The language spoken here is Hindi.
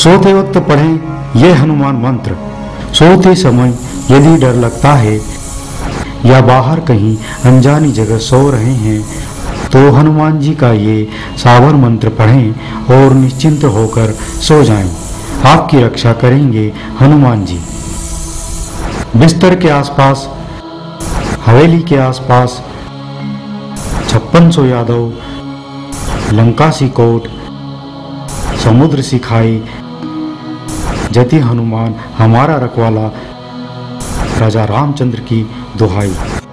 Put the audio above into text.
सोते वक्त पढ़ें ये हनुमान मंत्र। सोते समय यदि डर लगता है या बाहर कहीं अनजानी जगह सो रहे हैं तो हनुमान जी का ये सावर मंत्र पढ़ें और निश्चिंत होकर सो जाएं। आपकी रक्षा करेंगे हनुमान जी। बिस्तर के आसपास, हवेली के आसपास 5600 यादव, लंका सी कोट, समुद्र सी खाई, जति हनुमान हमारा रखवाला, राजा रामचंद्र की दुहाई।